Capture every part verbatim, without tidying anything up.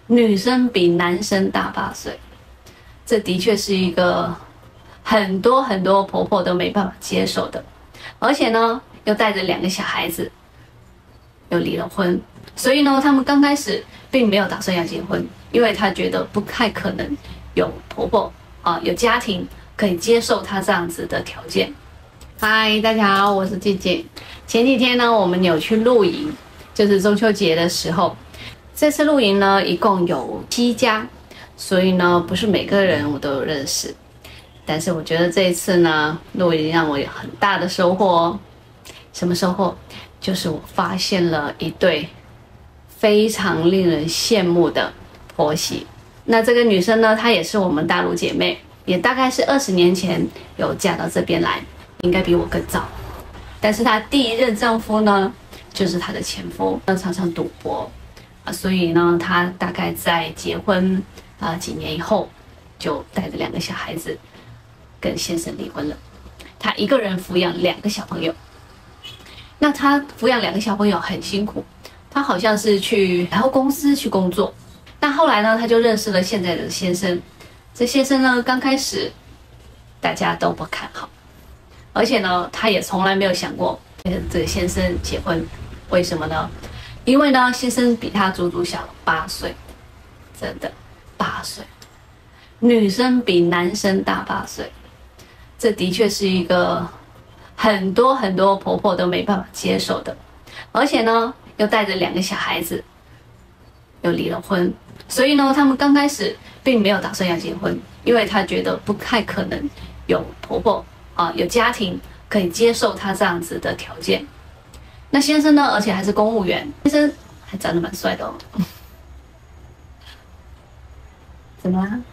女生比男生大八岁，这的确是一个很多很多婆婆都没办法接受的，而且呢，又带着两个小孩子，又离了婚，所以呢，他们刚开始并没有打算要结婚，因为他觉得不太可能有婆婆啊，有家庭可以接受他这样子的条件。嗨，大家好，我是静静。前几天呢，我们有去露营，就是中秋节的时候。这次露营呢，一共有七家，所以呢，不是每个人我都有认识。但是我觉得这一次呢，露营让我有很大的收获哦。什么收获？就是我发现了一对非常令人羡慕的婆媳。那这个女生呢，她也是我们大陆姐妹，也大概是二十年前有嫁到这边来，应该比我更早。但是她第一任丈夫呢，就是她的前夫，常常赌博。所以呢，她大概在结婚啊、呃、几年以后，就带着两个小孩子跟先生离婚了。她一个人抚养两个小朋友。那她抚养两个小朋友很辛苦，她好像是去百货公司去工作。那后来呢，她就认识了现在的先生。这先生呢，刚开始大家都不看好，而且呢，她也从来没有想过跟这个先生结婚。为什么呢？因为呢，先生比她足足小了八岁，真的八岁。女生比男生大八岁，这的确是一个很多很多婆婆都没办法接受的，而且呢，又带着两个小孩子，又离了婚，所以呢，他们刚开始并没有打算要结婚，因为她觉得不太可能有婆婆啊，有家庭可以接受她这样子的条件。那先生呢，而且还是公务员，先生还长得蛮帅的哦。怎么啦？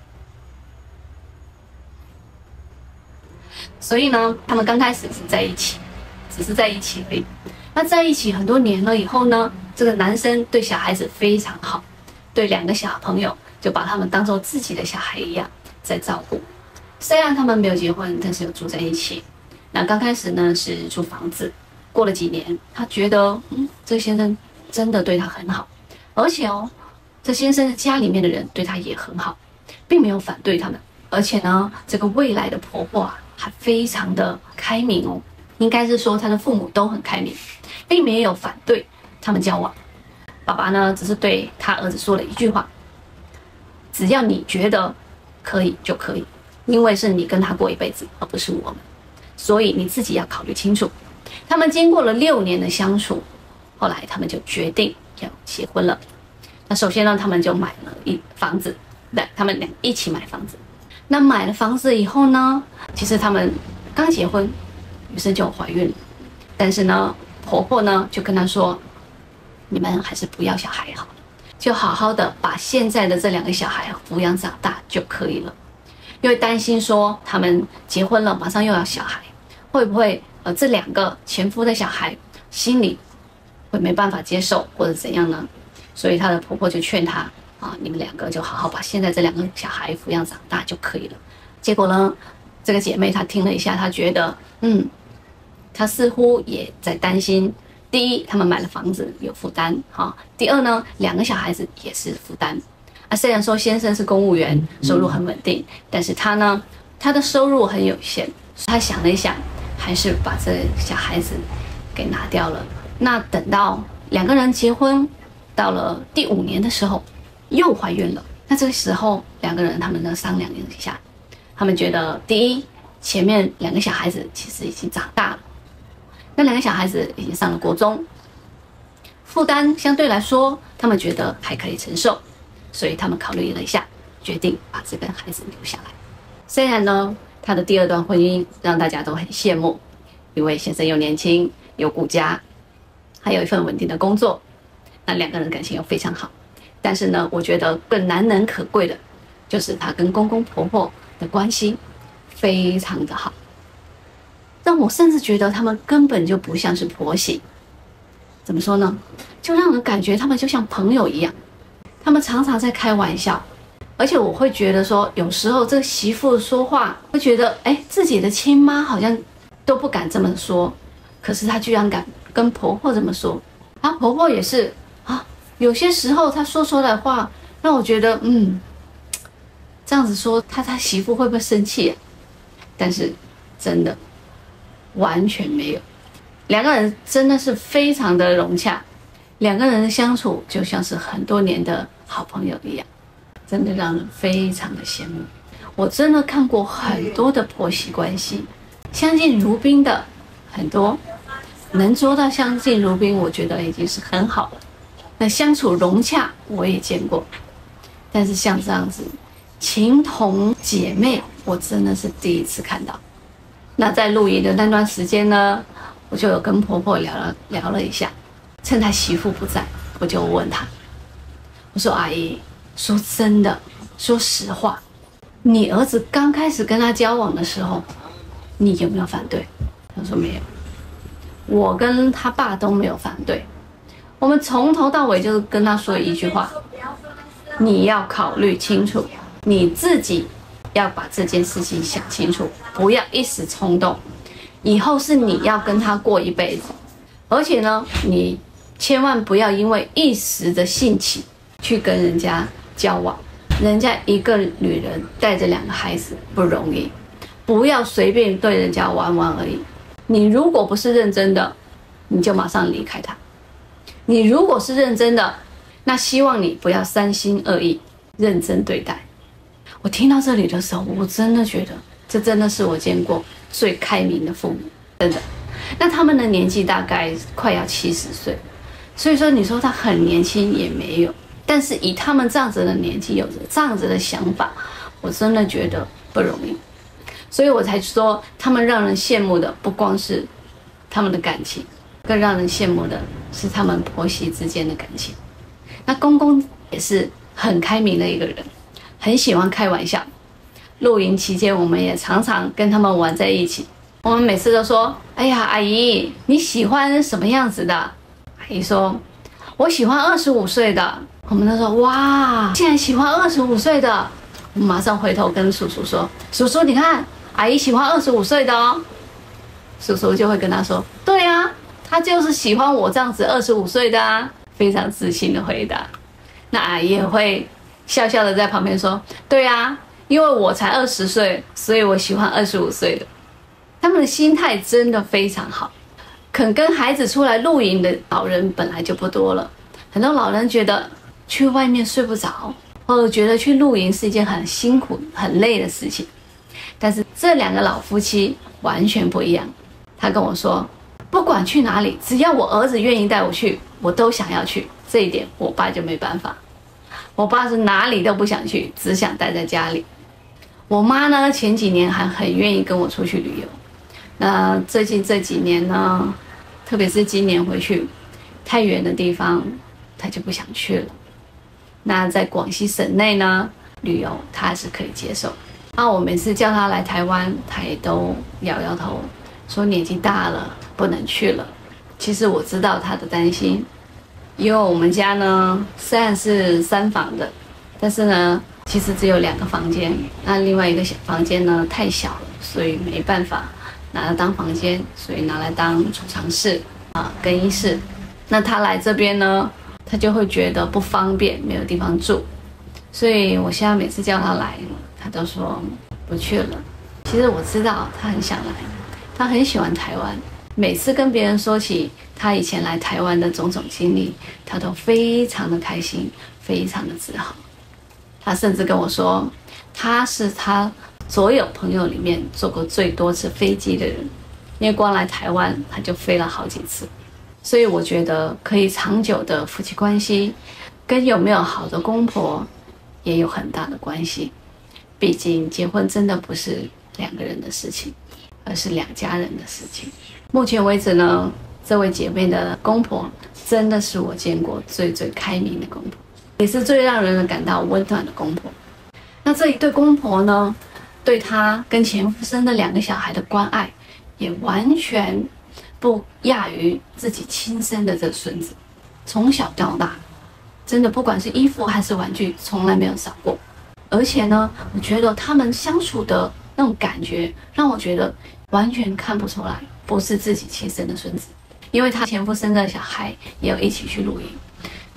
所以呢，他们刚开始是在一起，只是在一起而已。那在一起很多年了以后呢，这个男生对小孩子非常好，对两个小朋友就把他们当做自己的小孩一样在照顾。虽然他们没有结婚，但是有住在一起。那刚开始呢是租房子。过了几年，他觉得，嗯，这个先生真的对他很好，而且哦，这先生家里面的人对他也很好，并没有反对他们，而且呢，这个未来的婆婆啊，还非常的开明哦，应该是说他的父母都很开明，并没有反对他们交往。爸爸呢，只是对他儿子说了一句话：只要你觉得可以就可以，因为是你跟他过一辈子，而不是我们，所以你自己要考虑清楚。他们经过了六年的相处，后来他们就决定要结婚了。那首先呢，他们就买了一房子，对，他们俩一起买房子。那买了房子以后呢，其实他们刚结婚，女生就怀孕了，但是呢，婆婆呢就跟她说：“你们还是不要小孩好了，就好好的把现在的这两个小孩抚养长大就可以了。”因为担心说他们结婚了，马上又要小孩，会不会？呃，这两个前夫的小孩心里会没办法接受，或者怎样呢？所以她的婆婆就劝她啊，你们两个就好好把现在这两个小孩抚养长大就可以了。结果呢，这个姐妹她听了一下，她觉得，嗯，她似乎也在担心。第一，他们买了房子有负担，哈、啊；第二呢，两个小孩子也是负担。啊，虽然说先生是公务员，收入很稳定，但是他呢，他的收入很有限。他想了一想。还是把这小孩子给拿掉了。那等到两个人结婚到了第五年的时候，又怀孕了。那这个时候两个人他们呢商量一下，他们觉得第一，前面两个小孩子其实已经长大了，那两个小孩子已经上了国中，负担相对来说他们觉得还可以承受，所以他们考虑了一下，决定把这个孩子留下来。虽然呢，他的第二段婚姻让大家都很羡慕，因为先生又年轻有顾家，还有一份稳定的工作，那两个人感情又非常好。但是呢，我觉得更难能可贵的，就是他跟公公婆婆的关系非常的好，让我甚至觉得他们根本就不像是婆媳。怎么说呢？就让人感觉他们就像朋友一样，他们常常在开玩笑。而且我会觉得说，有时候这个媳妇说话，会觉得，哎，自己的亲妈好像都不敢这么说，可是她居然敢跟婆婆这么说。然后婆婆也是啊，有些时候她说出来的话， 让我觉得，嗯，这样子说他他媳妇会不会生气啊？但是真的完全没有，两个人真的是非常的融洽，两个人的相处就像是很多年的好朋友一样，真的让人非常的羡慕。我真的看过很多的婆媳关系，相敬如宾的很多，能做到相敬如宾，我觉得已经是很好了。那相处融洽我也见过，但是像这样子情同姐妹，我真的是第一次看到。那在露营的那段时间呢，我就有跟婆婆聊了聊了一下，趁她媳妇不在，我就问她，我说阿姨，说真的，说实话，你儿子刚开始跟他交往的时候，你有没有反对？她说没有，我跟他爸都没有反对，我们从头到尾就是跟他说一句话，你要考虑清楚，你自己要把这件事情想清楚，不要一时冲动，以后是你要跟他过一辈子，而且呢，你千万不要因为一时的兴起去跟人家交往，人家一个女人带着两个孩子不容易，不要随便对人家玩玩而已。你如果不是认真的，你就马上离开他。你如果是认真的，那希望你不要三心二意，认真对待。我听到这里的时候，我真的觉得这真的是我见过最开明的父母，真的。那他们的年纪大概快要七十岁，所以说你说他很年轻也没有，但是以他们这样子的年纪，有着这样子的想法，我真的觉得不容易。所以我才说，他们让人羡慕的不光是他们的感情，更让人羡慕的是他们婆媳之间的感情。那公公也是很开明的一个人，很喜欢开玩笑。露营期间，我们也常常跟他们玩在一起。我们每次都说：“哎呀，阿姨，你喜欢什么样子的？”阿姨说：“我喜欢二十五岁的。”我们都说：“哇，竟然喜欢二十五岁的！”我们马上回头跟叔叔说：“叔叔，你看，阿姨喜欢二十五岁的哦。”叔叔就会跟他说：“对啊，他就是喜欢我这样子二十五岁的啊。”非常自信的回答。那阿姨也会笑笑的在旁边说：“对啊，因为我才二十岁，所以我喜欢二十五岁的。”他们的心态真的非常好。肯跟孩子出来露营的老人本来就不多了，很多老人觉得去外面睡不着，或者觉得去露营是一件很辛苦、很累的事情。但是这两个老夫妻完全不一样。他跟我说，不管去哪里，只要我儿子愿意带我去，我都想要去。这一点我爸就没办法。我爸是哪里都不想去，只想待在家里。我妈呢，前几年还很愿意跟我出去旅游。那最近这几年呢，特别是今年回去太远的地方，她就不想去了。那在广西省内呢，旅游她还是可以接受。那我每次叫她来台湾，她也都摇摇头，说年纪大了不能去了。其实我知道她的担心，因为我们家呢虽然是三房的，但是呢其实只有两个房间，那另外一个小房间呢太小了，所以没办法拿来当房间，所以拿来当储藏室啊、更衣室。那他来这边呢，他就会觉得不方便，没有地方住，所以我现在每次叫他来，他都说不去了。其实我知道他很想来，他很喜欢台湾。每次跟别人说起他以前来台湾的种种经历，他都非常的开心，非常的自豪。他甚至跟我说，他是他所有朋友里面坐过最多次飞机的人，因为光来台湾他就飞了好几次。所以我觉得可以长久的夫妻关系，跟有没有好的公婆也有很大的关系。毕竟结婚真的不是两个人的事情，而是两家人的事情。目前为止呢，这位姐妹的公婆真的是我见过最最开明的公婆，也是最让人感到温暖的公婆。那这一对公婆呢，对她跟前夫生的两个小孩的关爱，也完全不亚于自己亲生的这个孙子。从小到大，真的不管是衣服还是玩具，从来没有少过。而且呢，我觉得他们相处的那种感觉，让我觉得完全看不出来不是自己亲生的孙子。因为他前夫生的小孩也有一起去露营，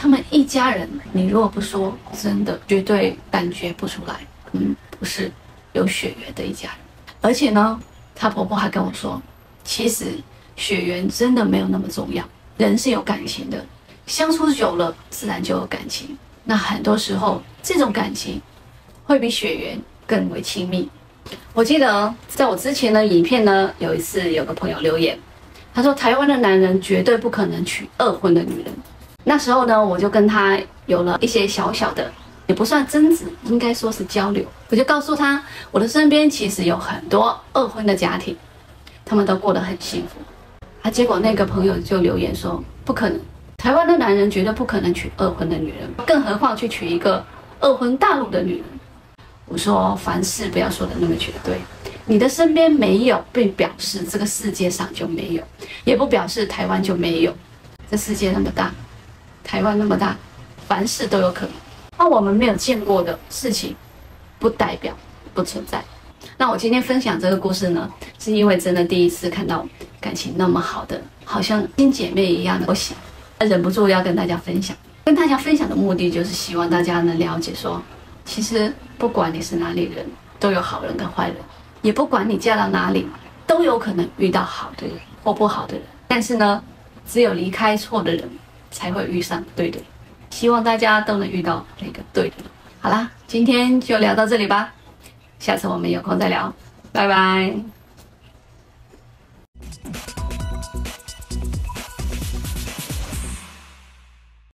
他们一家人，你如果不说，真的绝对感觉不出来，嗯，不是有血缘的一家人。而且呢，她婆婆还跟我说，其实血缘真的没有那么重要，人是有感情的，相处久了自然就有感情。那很多时候，这种感情会比血缘更为亲密。我记得在我之前的影片呢，有一次有个朋友留言，他说台湾的男人绝对不可能娶二婚的女人。那时候呢，我就跟他有了一些小小的，也不算争执，应该说是交流。我就告诉他，我的身边其实有很多二婚的家庭，他们都过得很幸福。啊，结果那个朋友就留言说，不可能，台湾的男人绝对不可能娶二婚的女人，更何况去娶一个二婚大陆的女人。我说，凡事不要说的那么绝对，你的身边没有，并表示这个世界上就没有，也不表示台湾就没有。这世界那么大，台湾那么大，凡事都有可能。那我们没有见过的事情，不代表不存在。那我今天分享这个故事呢，是因为真的第一次看到感情那么好的，好像亲姐妹一样的，我想忍不住要跟大家分享。跟大家分享的目的就是希望大家能了解说，其实不管你是哪里人，都有好人跟坏人，也不管你嫁到哪里，都有可能遇到好的人或不好的人。但是呢，只有离开错的人，才会遇上对的人。希望大家都能遇到那个对的人。好啦，今天就聊到这里吧，下次我们有空再聊，拜拜。